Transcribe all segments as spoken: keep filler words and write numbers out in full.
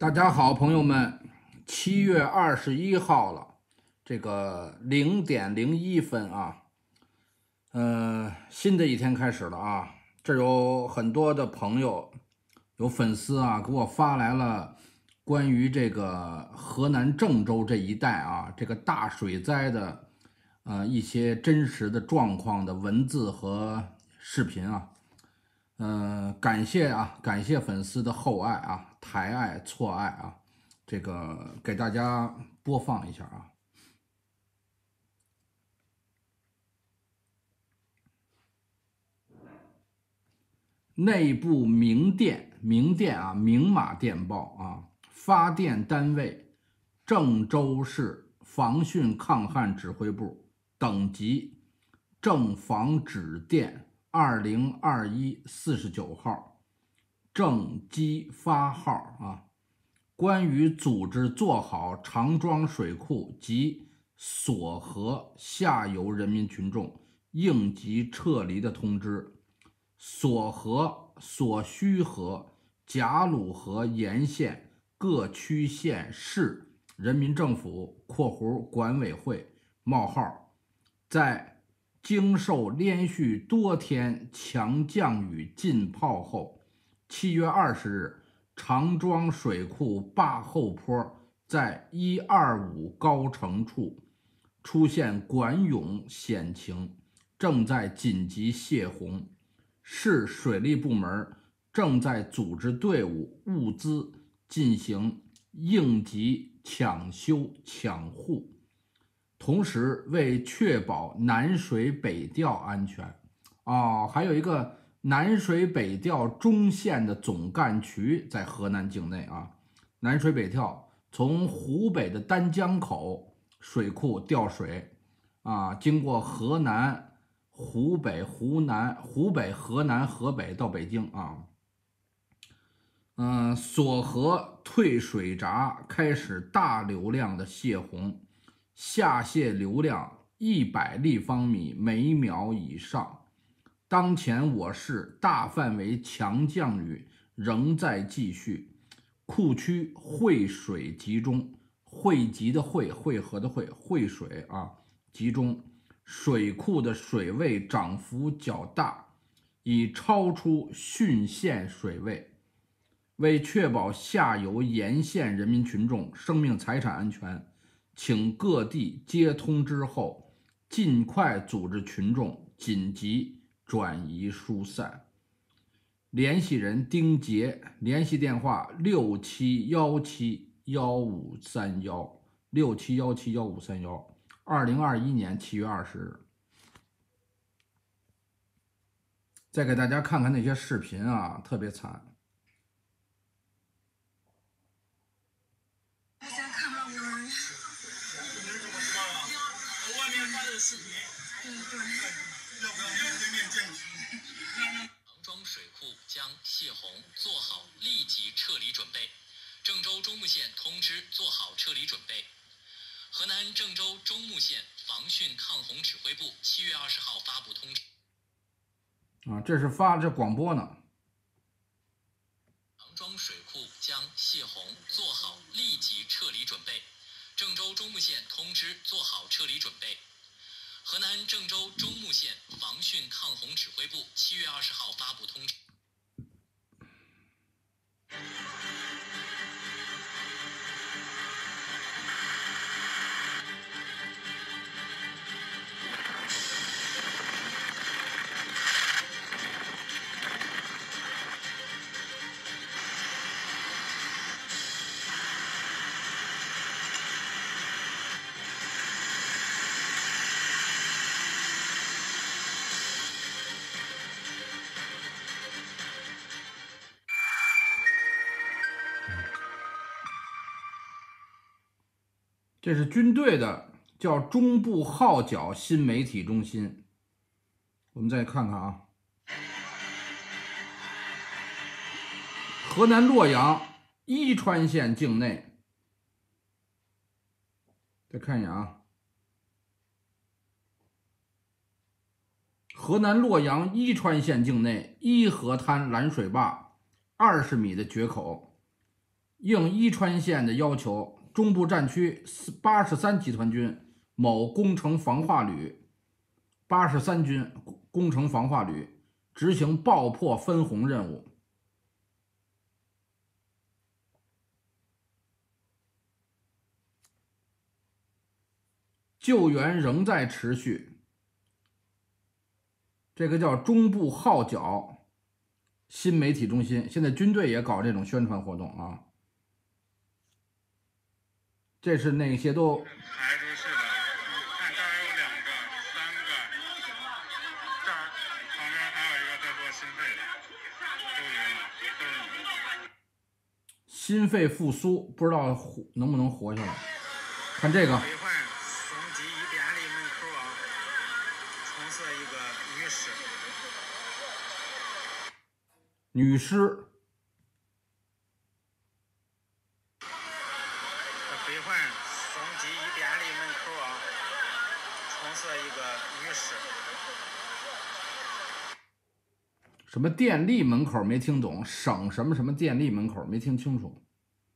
大家好，朋友们，七月二十一号了，这个零点零一分啊，呃，新的一天开始了啊。这有很多的朋友，有粉丝啊，给我发来了关于这个河南郑州这一带啊，这个大水灾的呃一些真实的状况的文字和视频啊。呃，感谢啊，感谢粉丝的厚爱啊，抬爱错爱啊，这个给大家播放一下啊。内部明电，明电啊，明码电报啊，发电单位郑州市防汛抗旱指挥部，等级郑防指电二零二一四十九号，郑机发号啊。关于组织做好长庄水库及所河下游人民群众应急撤离的通知。所河、所需河、贾鲁河沿线各区县市人民政府（括弧管委会）冒号在经受连续多天强降雨浸泡后，七月二十日，长庄水库坝后坡在一二五高程处出现管涌险情，正在紧急泄洪。市水利部门正在组织队伍、物资进行应急抢修抢护，同时为确保南水北调安全，哦，还有一个南水北调中线的总干渠在河南境内啊。南水北调从湖北的丹江口水库调水啊，经过河南。湖北、湖南、湖北、河南、河北到北京啊，嗯、呃，所河退水闸开始大流量的泄洪，下泄流量一百立方米每秒以上。当前我市大范围强降雨仍在继续，库区汇水集中，汇集的汇，汇合的汇，汇水啊集中。水库的水位涨幅较大，已超出汛限水位。为确保下游沿线人民群众生命财产安全，请各地接通知后，尽快组织群众紧急转移疏散。联系人丁杰，联系电话六七幺七幺五三幺六七幺七幺五三幺。二零二一年七月二十日，再给大家看看那些视频啊，特别惨。 大家看到我们外面发的视频，对对。要不要对面见？ 长庄水库将泄洪，做好立即撤离准备。郑州中牟县通知做好撤离准备。河南郑州中牟县防汛抗洪指挥部七月二十号发布通知。 啊，这是发这广播呢。 长庄水库将泄洪，做好立即撤离准备。郑州中牟县通知做好撤离准备。河南郑州中牟县防汛抗洪指挥部七月二十号发布通知。 这是军队的，叫中部号角新媒体中心。我们再看看啊，河南洛阳伊川县境内，再看一眼啊，河南洛阳伊川县境内伊河滩拦水坝二十米的决口， 应伊川县的要求，中部战区八十三集团军某工程防化旅八十三军工程防化旅执行爆破分红任务。救援仍在持续，这个叫中部号角新媒体中心，现在军队也搞这种宣传活动啊。这是那些都排出去的，看这儿有两个、三个，这儿旁边还有一个在做心肺的，都一样，都是你。 心肺复苏，不知道活能不能活下来。看这个。 北环松吉一典礼门口啊，橙色一个女尸。 女尸。 北环松吉一典礼门口啊，橙色一个女尸。 什么电力门口没听懂，省什么什么电力门口没听清楚。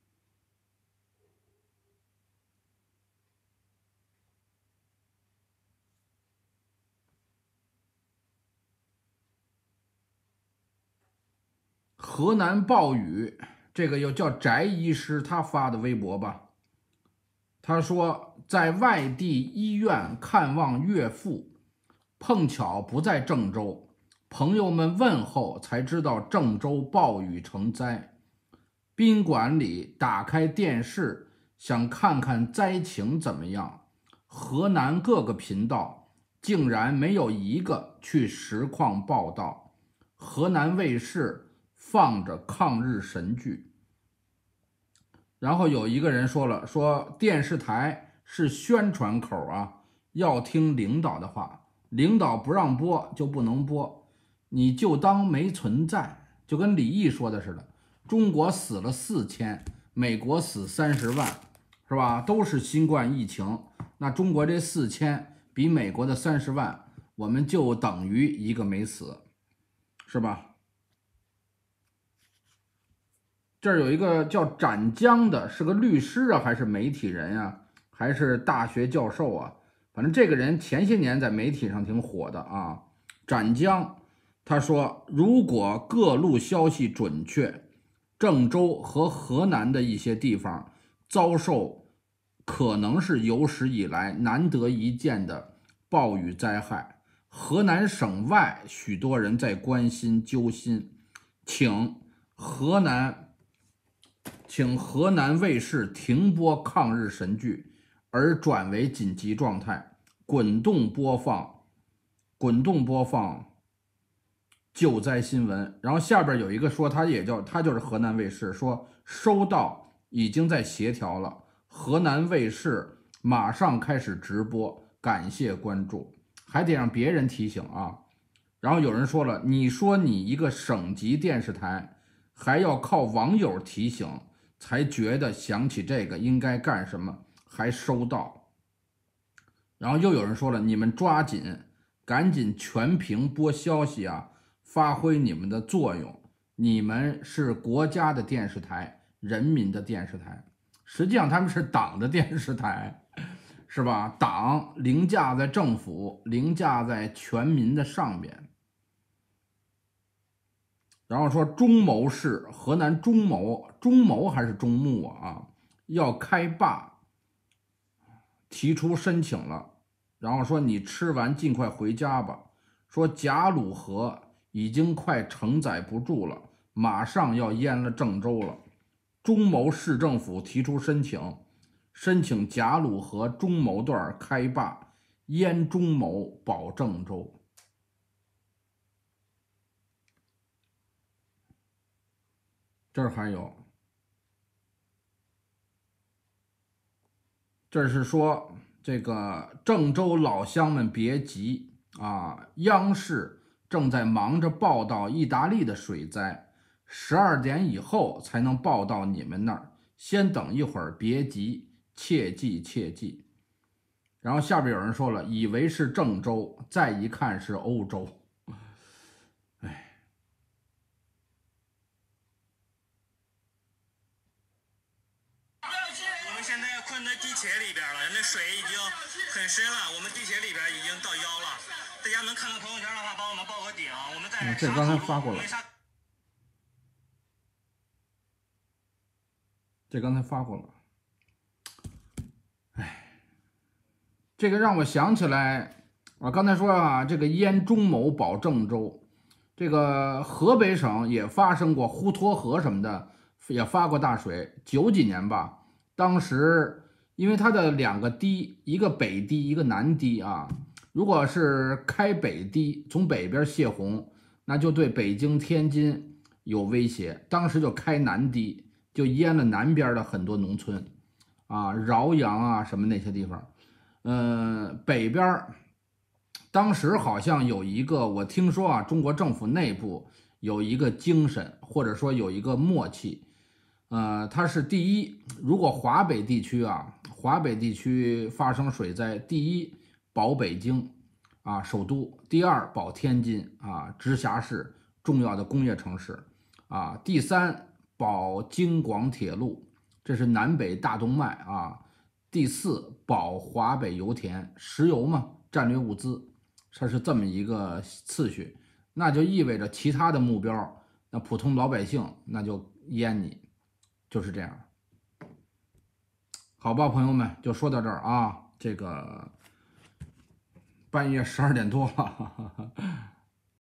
河南暴雨，这个又叫翟医师，他发的微博吧。他说，在外地医院看望岳父，碰巧不在郑州，朋友们问候才知道郑州暴雨成灾。宾馆里打开电视，想看看灾情怎么样，河南各个频道竟然没有一个去实况报道。河南卫视放着抗日神剧。然后有一个人说了，说电视台是宣传口啊，要听领导的话，领导不让播就不能播，你就当没存在。就跟李毅说的似的，中国死了四千，美国死三十万，是吧？都是新冠疫情，那中国这四千比美国的三十万，我们就等于一个没死，是吧？这儿有一个叫展江的，是个律师啊，还是媒体人啊，还是大学教授啊？反正这个人前些年在媒体上挺火的啊。展江他说，如果各路消息准确，郑州和河南的一些地方遭受可能是有史以来难得一见的暴雨灾害。河南省外许多人在关心揪心，请河南。请河南卫视停播抗日神剧，而转为紧急状态，滚动播放，滚动播放救灾新闻。然后下边有一个说他也叫他就是河南卫视，说收到，已经在协调了，河南卫视马上开始直播，感谢关注，还得让别人提醒啊。然后有人说了，你说你一个省级电视台还要靠网友提醒才觉得想起这个应该干什么，还收到。然后又有人说了，你们抓紧赶紧全屏播消息啊，发挥你们的作用，你们是国家的电视台，人民的电视台，实际上他们是党的电视台，是吧？党凌驾在政府，凌驾在全民的上边。然后说中牟市，河南中牟，中牟还是中牟啊，要开坝，提出申请了。然后说你吃完尽快回家吧。说贾鲁河已经快承载不住了，马上要淹了郑州了。中牟市政府提出申请，申请贾鲁河中牟段开坝，淹中牟保郑州。这儿还有，这是说这个郑州老乡们别急啊，央视正在忙着报道意大利的水灾，十二点以后才能报到你们那儿，先等一会儿，别急，切记切记。然后下边有人说了，以为是郑州，再一看是欧洲。 困在地铁里边了，那水已经很深了，我们地铁里边已经到腰了。大家能看到朋友圈的话，帮我们报个顶。我们在嗯，这刚才发过了，这刚才发过了。哎，这个让我想起来，我刚才说啊，这个淹中某保郑州，这个河北省也发生过滹沱河什么的，也发过大水，九几年吧。当时因为它的两个堤，一个北堤，一个南堤啊，如果是开北堤，从北边泄洪，那就对北京、天津有威胁。当时就开南堤，就淹了南边的很多农村，啊，饶阳啊什么那些地方。呃，北边当时好像有一个，我听说啊，中国政府内部有一个精神，或者说有一个默契。呃，它是第一，如果华北地区啊，华北地区发生水灾，第一保北京啊首都，第二保天津啊直辖市重要的工业城市啊，第三保京广铁路，这是南北大动脉啊，第四保华北油田，石油嘛，战略物资，它是这么一个次序，那就意味着其他的目标，那普通老百姓那就淹你。就是这样，好吧，朋友们，就说到这儿啊。这个半夜十二点多了。